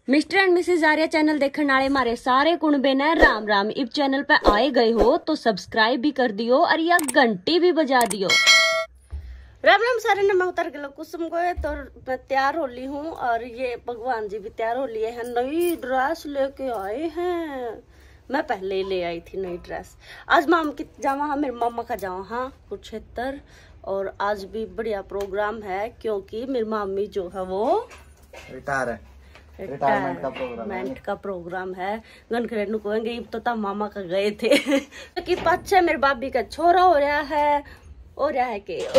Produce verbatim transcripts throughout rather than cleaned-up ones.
Mister and missus Arya channel देखने वाले हमारे सारे कुणबे ने राम राम। इस चैनल पे आए गए हो तो सब्सक्राइब भी कर दियो और यह घंटी भी बजा दियो। राम राम सारे ने, मैं उतर गया कुसुम को तो मैं तैयार हो ली हूँ और ये भगवान जी भी तैयार हो लिए हैं। नई ड्रेस लेके आए हैं। मैं पहले ही ले आई थी नई ड्रेस। आज माम की जावा मेरे मामा का जावा हाँ कुरुक्षेत्र, और आज भी बढ़िया प्रोग्राम है क्योंकि मेरी मामी जो है वो रिटायर है। रिटायरमेंट का प्रोग्राम है, का प्रोग्राम है। गनखरे नु कहेंगे तो ता मामा का गए थे कि पाछे मेरे भाभी का छोरा हो रहा है हो रहा है के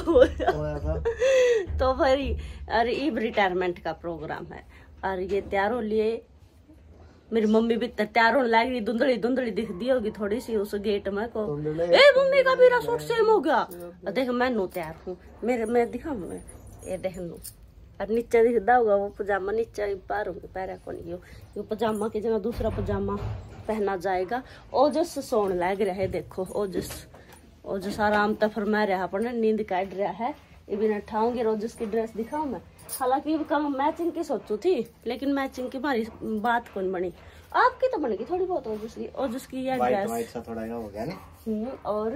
तो फिर अरे इब रिटायरमेंट का प्रोग्राम है और ये तैयार हो लिए। मेरी मम्मी भी तैयार होने लगी, धुंधली धुंधली दिख दी होगी थोड़ी सी उस गेट में को। ए मम्मी का मेरा सूट सेम हो गया। देख मैं नो तैयार हूँ, मेरे मैं दिखा मैं ये देख नो और नीचे दिखता होगा वो पजामा, नीचे पार होंगे पैरा को नहीं यो पजामा की जगह दूसरा पजामा पहना जाएगा। ओजस सोन लग रहा है, देखो ओजस ओजस आराम तो फरमा रहा अपने, नींद काट रहा है। ये भी उठाऊंगी रोजस की ड्रेस दिखाऊं मैं। हालांकि कम मैचिंग की सोचू थी लेकिन मैचिंग की हमारी बात कौन बनी, आपकी तो बनेगी थोड़ी बहुत ओजस की। ओजस की यह ड्रेस थोड़ा हो गया ना, और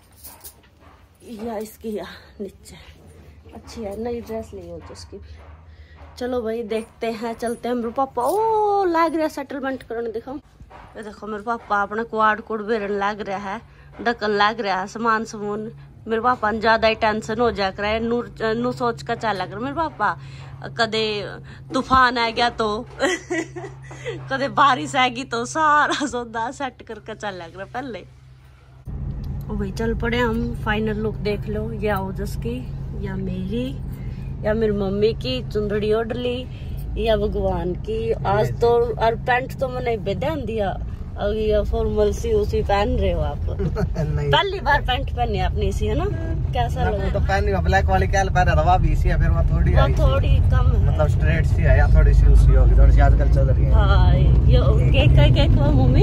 या इसकी या नीचे अच्छी है, नई ड्रेस ली हो जिसकी। चलो भाई देखते हैं, चलते हैं। मेरे पापा ओ लाग रहा सेटलमेंट करने, दिखाओ ये देखो मेरे पापा अपने क्वाड कोड बेरन लाग रहा है, ढक्कन लाग रहा है, सामान समून। मेरे पापा ने ज्यादा ही टेंशन हो जा कर नू नू सोच कर चल कर मेरे पापा कदे तूफान आ गया तो कदे बारिश आएगी तो सारा सौदा सेट करके चल कर पहले। ओ भाई चल पड़े हम। फाइनल लुक देख लो, या ओजस की या मेरी या मेरी मम्मी की चुंदड़ी ओढ़ ली या भगवान की। आज तो और पैंट तो मैंने बेदान दिया, अब ये फॉर्मल सी उसी पहन रहे हो आप। पहली बार पैंट पहनी आपने इसी है ना, कैसा लगा? तो पहनी ब्लैक वाली क्या पहन रहा था, इसी है। फिर वो थोड़ी वो थोड़ी कम है, मतलब स्ट्रेट सी है या थोड़ी सी उसी होगी, थोड़ी सी आजकल चल रही है। हाँ ये केक का केक हुआ मम्मी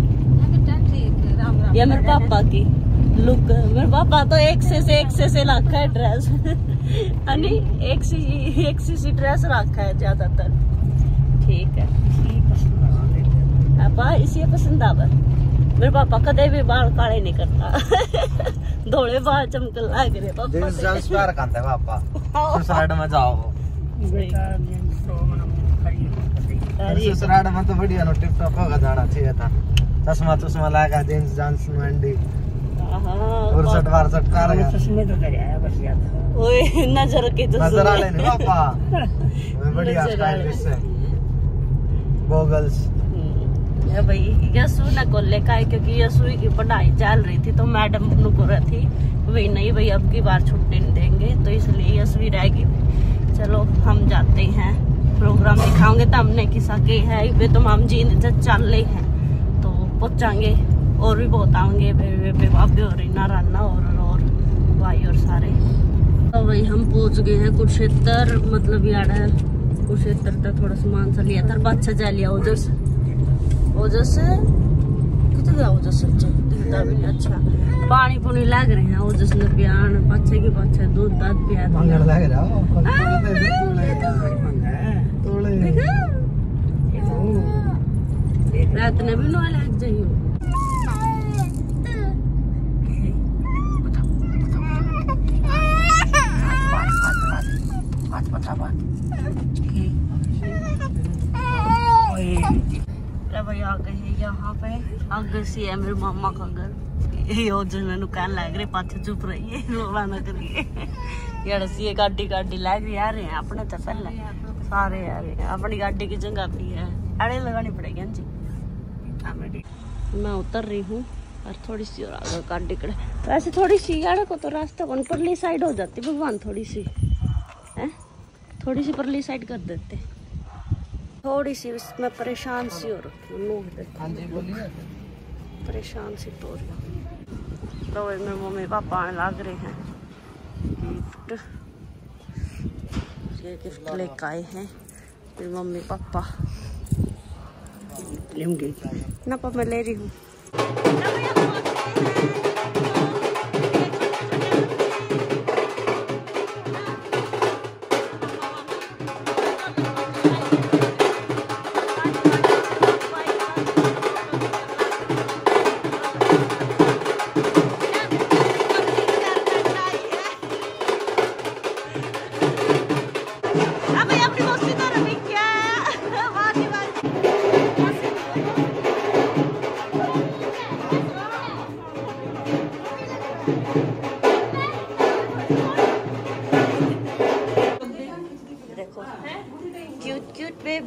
या मेरे पापा की लुक। मेरे पापा तो एक से से एक से से रखा है ड्रेस नहीं एक सी एक सी सी ड्रेस रखा है ज्यादातर। ठीक है पापा इसी पसंद आवा। मेरे पापा कदे भी बाल काले नहीं करता धोले बाल चमकन लग रहे पापा से। पापा ससुराल में जाओ, ससुराल में तो बढ़िया नो टिप टॉप होगा, जाना चाहिए था। चश्मा चश्मा लगा जींस जींस मंडी और सट वार सट कर गया चश्मे तो कर आया बस याद। ओए नजर के तो नजर आ लेने पापा मैं बढ़िया स्टाइलिश से गॉगल्स। ये भाई यसु न को लेकर आए क्योंकि यसु की पढ़ाई चल रही थी तो मैडम नु को रही थी भाई नहीं भाई अब की बार छुट्टी नहीं देंगे, तो इसलिए यसु रहेगी। चलो हम जाते हैं, प्रोग्राम दिखाओगे तो हमने किसा के है वे तो हम जी चल रहे हैं तो पहुंचाएंगे। और भी बहुत आएंगे भाभी और रीना राना और और भाई और सारे। तो भाई हम पहुंच गए हैं कुरुक्षेत्र, मतलब यार कुरुक्षेत्र तक थोड़ा सामान सा लिया था, बादशाह जा लिया ओजस ओजस कितने गया ओजस दिखता भी नहीं। अच्छा पानी पुनी लग रहे हैं ओजस ने बयान पाछे की पाछे दूध दाद पिया रात ने भी नो लग जाइयो। भाई आ गए हैं यहाँ पे, आगे से है मेरे मामा का घर। ये ओजन कहने लग रहे पाछे चुप रही है रोला ना करिए यार सी गाड़ी गाड़ी लग रही आ रहे हैं अपने तो पहले सारे आ रहे हैं। अपनी गाड़ी की जगह भी है, अड़े लगानी पड़ेगी जी। मैं उतर रही हूँ और थोड़ी सी और आगे गाड़ी कड़े वैसे थोड़ी सी यार को तो रास्ता कौन परली साइड हो जाती भगवान, थोड़ी सी है थोड़ी सी परली साइड कर देते, थोड़ी सी मैं परेशान सी हो रही हूँ, परेशान सी हो रही हूँ। तो मेरे मम्मी पापा आने लग रहे हैं, गिफ्ट ये गिफ्ट लेकर आए हैं मेरी मम्मी पापा। ना पापा मैं ले रही हूँ।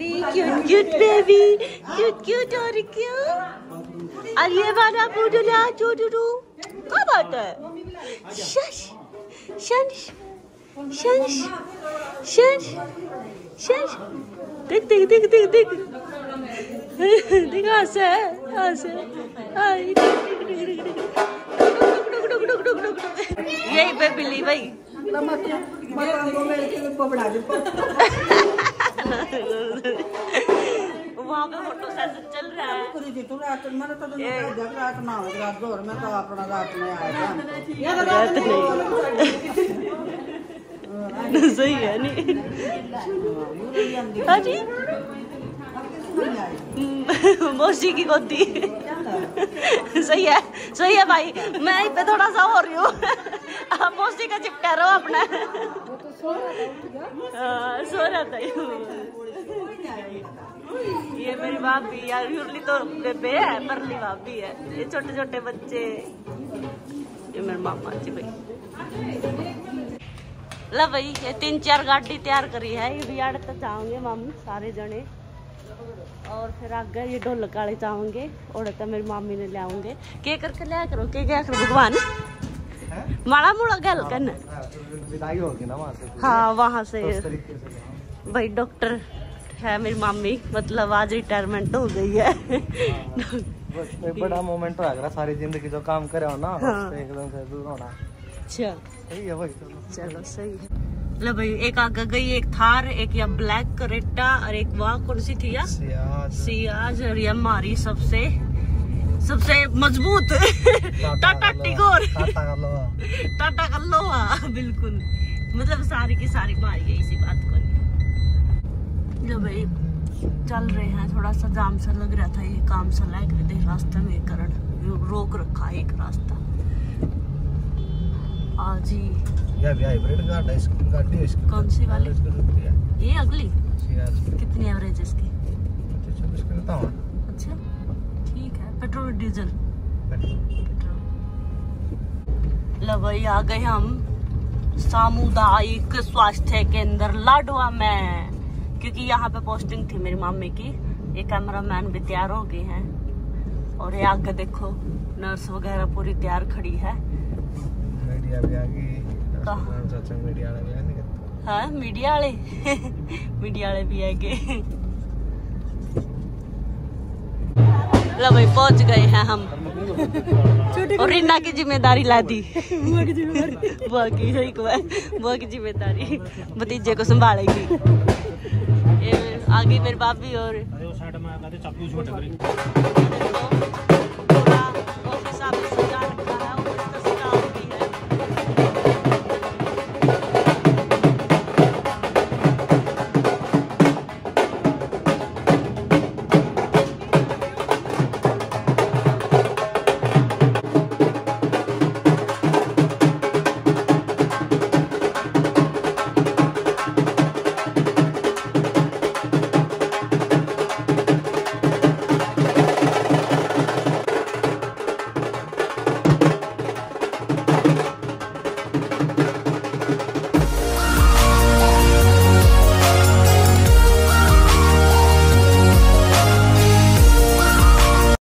Baby, cute cute baby, cute cute और क्यूट। और ये वाला बुडला चोटू क्या बात है? शश शश शश शश शश देख देख देख देख देख देख हंसे हंसे आई यही पे बिल्ली भाई वहाँ पे फोटो सेशन चल रहा है। सही है नहीं जी मौसी की गोदी सही है सही है भाई। मैं इस पे थोड़ा सा हो रही हूँ आप मौसी का चिपका रहो अपना सो रहा था ये मेरी भाभी यार यूरली तो बेबे है परली भाभी है। ये छोटे छोटे बच्चे ये मेरे मामा जी भाई ला भाई ये तीन चार गाड़ी तैयार करी है। ये भी आड़ तक जाओगे मामी सारे जने और फिर आगे ये ढोलक वाले जाओगे और तो मेरी मामी ने ले आऊंगे के करके लिया करो के क्या करो भगवान माड़ा मुड़ा गल करना विदाई होगी ना वहाँ से। हाँ वहाँ से भाई डॉक्टर है मेरी मामी मतलब आज रिटायरमेंट हो गई है। एक बड़ा मोमेंट हो गया सारी जिंदगी जो काम करे हो ना हाँ। एकदम से दूर होना अच्छा सही है भाई चलो सही है। लो भाई एक आगे गई एक थार एक या ब्लैक करेटा और एक वहाँ कौन सी थी या सियाज और ये हमारी सबसे सबसे मजबूत टाटा टिगोर टाटा कल्लोवा बिल्कुल मतलब सारी की सारी मारी है इसी बात को। जो भाई चल रहे हैं थोड़ा सा जाम सा लग रहा था ये काम सा लाइक देख रास्ते में करण रोक रखा है एक रास्ता आज ही ये भी हाइब्रिड गाड़ी है इसकी गाड़ी है इसकी कौन सी वाली ये अगली कितनी एवरेज इसकी अच्छा ठीक है पेट्रोल डीजल पेट्रोल। लो भाई आ गए हम सामुदायिक स्वास्थ्य केंद्र लाडवा में क्योंकि यहाँ पे पोस्टिंग थी मेरी मम्मी की। ये कैमरामैन भी तैयार हो गए हैं और ये आगे देखो नर्स वगैरह पूरी तैयार खड़ी है। मीडिया भी आ गई मीडिया वाले हाँ मीडिया वाले मीडिया वाले भी आगे। लो भाई पहुंच गए हैं हम और रीना की जिम्मेदारी ला दी बुआ की जिम्मेदारी बुआ की सही को है बुआ की जिम्मेदारी भतीजे को संभालेगी। ये आगे मेरे भाभी और ऑफिस आप सजा